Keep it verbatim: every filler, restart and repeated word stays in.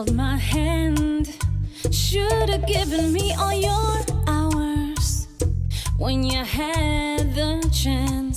held my hand. Should've given me all your hours when you had the chance.